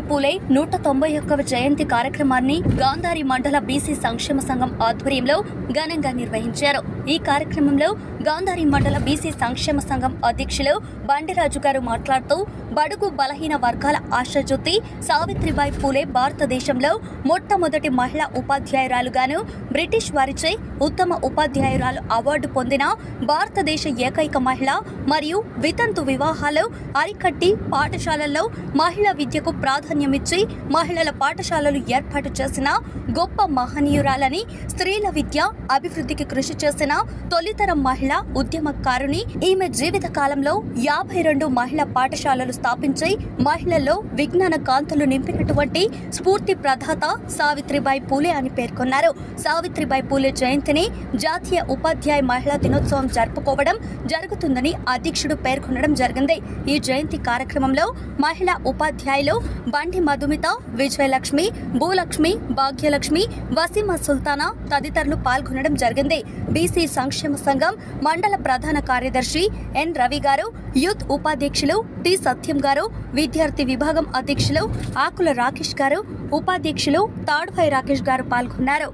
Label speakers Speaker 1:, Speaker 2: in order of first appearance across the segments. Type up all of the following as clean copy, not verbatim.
Speaker 1: సావిత్రిబాయి పూలే 191వ జయంతి కార్యక్రమాన్ని గాంధారి మండల బీసీ సంక్షేమ సంఘం ఆధ్వర్యంలో ఘనంగా నిర్వహించారు. ఈ కార్యక్రమంలో గాంధారి మండల బీసీ సంక్షేమ సంఘం అధ్యక్షులు బండిరాజు గారు మాట్లాడుతూ బడుగు బలహీన వర్గాల ఆశాజ్యోతి సావిత్రిబాయి పూలే భారతదేశంలో మొట్టమొదటి మహిళా ఉపాధ్యాయురాలుగాను, బ్రిటిష్ వారిచే ఉత్తమ ఉపాధ్యాయురాలు అవార్డు పొందిన భారతదేశ ఏకైక మహిళ మరియు వితంతు వివాహాలు అరికట్టి పాఠశాలల్లో మహిళా విద్యకు ప్రాధాన్యమిచ్చి మహిళల పాఠశాలలు ఏర్పాటు చేసిన గొప్ప మహనీయురాలని, స్త్రీల విద్య అభివృద్ధికి కృషి చేసిన తొలితరం మహిళా ఉద్యమకారుని. ఈమె జీవిత కాలంలో 52 మహిళా పాఠశాలలు స్థాపించి మహిళల్లో విజ్ఞాన కాంతులు నింపినటువంటి స్ఫూర్తి ప్రదాత సావిత్రిబాయి పూలే అని పేర్కొన్నారు. సావిత్రిబాయి పూలే జయంతిని జాతీయ ఉపాధ్యాయ మహిళా దినోత్సవం జరుపుకోవడం జరుగుతుందని అధ్యక్షుడు పేర్కొనడం జరిగింది. ఈ జయంతి కార్యక్రమంలో మహిళా ఉపాధ్యాయులు బండి మధుమిత, విజయలక్ష్మి, భూలక్ష్మి, భాగ్యలక్ష్మి, వసీమా సుల్తానా తదితరులు పాల్గొనడం జరిగింది. బీసీ సంక్షేమ సంఘం మండల ప్రధాన కార్యదర్శి ఎన్ రవి గారు, యూత్ ఉపాధ్యక్షులు టి సత్యం గారు, విద్యార్థి విభాగం అధ్యక్షులు ఆకుల రాకేష్ గారు, ఉపాధ్యక్షులు తాడ్భై రాకేష్ గారు పాల్గొన్నారు.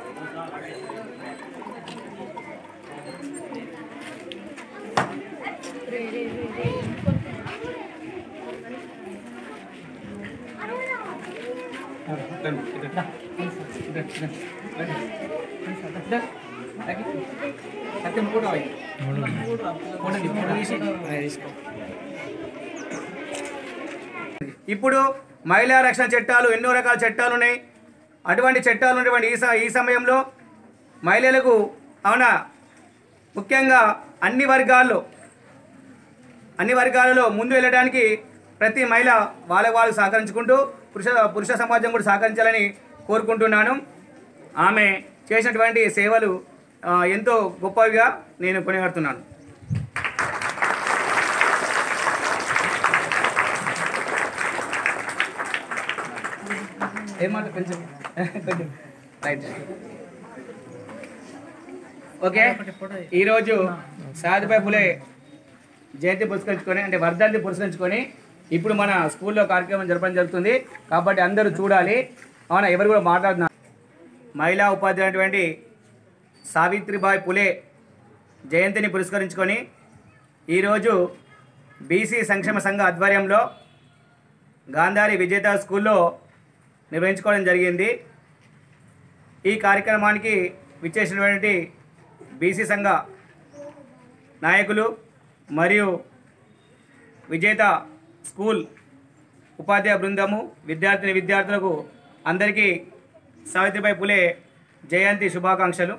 Speaker 2: ఇప్పుడు మహిళా రక్షణ చట్టాలు ఎన్నో రకాల చట్టాలు ఉన్నాయి. అటువంటి చట్టాలు ఉన్నటువంటి ఈ సమయంలో మహిళలకు ముఖ్యంగా అన్ని వర్గాలలో ముందు వెళ్ళడానికి ప్రతి మహిళ వాళ్ళు సహకరించుకుంటూ పురుష సమాజం కూడా సహకరించాలని కోరుకుంటున్నాను. ఆమె చేసినటువంటి సేవలు ఎంతో గొప్పవిగా నేను కొనియాడుతున్నాను. ఓకే, ఈరోజు సావిత్రిబాయి పూలే జయంతి పురస్కరించుకొని అంటే వర్ధంతి పురస్కరించుకొని ఇప్పుడు మన స్కూల్లో కార్యక్రమం జరపడం జరుగుతుంది. కాబట్టి అందరూ చూడాలి. ఎవరు కూడా మాట్లాడుతున్నారు. మహిళా ఉపాధ్యాయులైనటువంటి సావిత్రిబాయి పూలే జయంతిని పురస్కరించుకొని ఈరోజు బీసీ సంక్షేమ సంఘ ఆధ్వర్యంలో గాంధారి విజేత స్కూల్లో నిర్వహించుకోవడం జరిగింది. ఈ కార్యక్రమానికి విచ్చేసినటువంటి బీసీ సంఘ నాయకులు మరియు విజేత స్కూల్ ఉపాధ్యాయ బృందము, విద్యార్థులకు అందరికీ సావిత్రిబాయి పూలే జయంతి శుభాకాంక్షలు.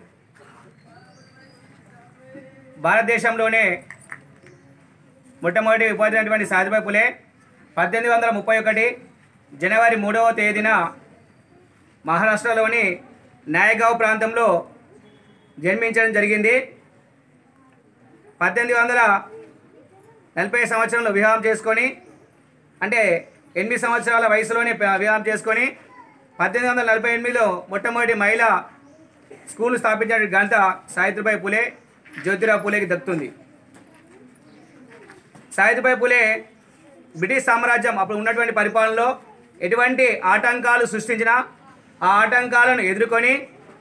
Speaker 2: భారతదేశంలోనే మొట్టమొదటి ఉపాధ్యాయుడైనటువంటి సావిత్రిబాయి పూలే 1831 జనవరి 3వ తేదీన మహారాష్ట్రలోని నాయగావ్ ప్రాంతంలో జన్మించడం జరిగింది. 1840 సంవత్సరంలో వివాహం చేసుకొని, అంటే 8 సంవత్సరాల వయసులోనే వివాహం చేసుకొని 1848లో మొట్టమొదటి మహిళా స్కూల్ స్థాపించిన ఘనత సావిత్రిబాయి పూలే జ్యోతిరావు పూలేకి దక్కుతుంది. సావిత్రిబాయి పూలే బ్రిటిష్ సామ్రాజ్యం అప్పుడు ఉన్నటువంటి పరిపాలనలో ఎటువంటి ఆటంకాలు సృష్టించినా ఆ ఆటంకాలను ఎదుర్కొని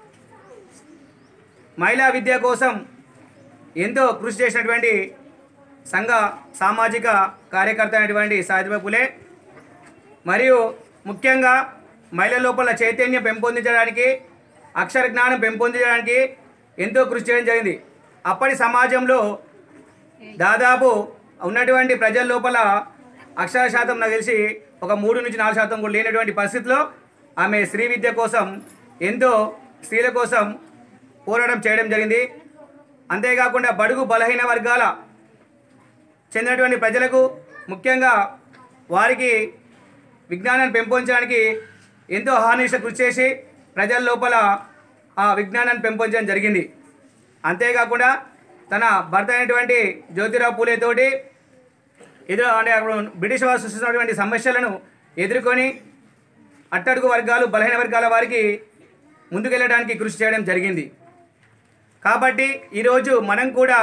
Speaker 2: మహిళా విద్య కోసం ఎంతో కృషి చేసినటువంటి సంఘ సామాజిక కార్యకర్త అయినటువంటి సావిత్రిబాయి పూలే మరియు ముఖ్యంగా మహిళల లోపల చైతన్యం పెంపొందించడానికి, అక్షర జ్ఞానం పెంపొందించడానికి ఎంతో కృషి చేయడం జరిగింది. అప్పటి సమాజంలో దాదాపు ఉన్నటువంటి ప్రజల లోపల అక్షర శాతం నాకు తెలిసి ఒక 3 నుంచి 4% కూడా లేనటువంటి పరిస్థితిలో ఆమె స్త్రీ విద్య కోసం ఎంతో స్త్రీల కోసం పోరాటం చేయడం జరిగింది. అంతేకాకుండా బడుగు బలహీన వర్గాల చెందినటువంటి ప్రజలకు ముఖ్యంగా వారికి విజ్ఞానాన్ని పెంపొందించడానికి ఎంతో అహర్నిశ కృషి చేసి ప్రజల లోపల ఆ విజ్ఞానాన్ని పెంపొందించడం జరిగింది. అంతేకాకుండా తన భర్త అయినటువంటి జ్యోతిరావు పూలే తోటి బ్రిటిష్ వారు సృష్టించినటువంటి సమస్యలను ఎదుర్కొని అట్టడుగు వర్గాలు, బలహీన వర్గాల వారికి ముందుకెళ్ళడానికి కృషి చేయడం జరిగింది. కాబట్టి ఈరోజు మనం కూడా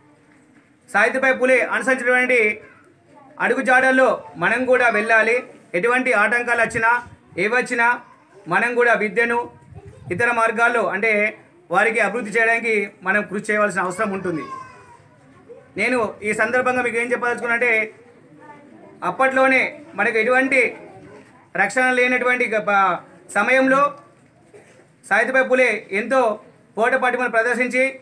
Speaker 2: సావిత్రిబాయి పూలే అనుసరించినటువంటి అడుగుజాడల్లో మనం కూడా వెళ్ళాలి. ఎటువంటి ఆటంకాలు వచ్చినా ఏవచ్చినా మనం కూడా విద్యను ఇతర మార్గాల్లో అంటే వారికి అభివృద్ధి చేయడానికి మనం కృషి చేయవలసిన అవసరం ఉంటుంది. నేను ఈ సందర్భంగా మీకు ఏం చెప్పదలుచుకున్నంటే, అప్పట్లోనే మనకు ఎటువంటి రక్షణ లేనటువంటి సమయంలో సావిత్రిబాయి పూలే ఎంతో పోటపాటిమను ప్రదర్శించి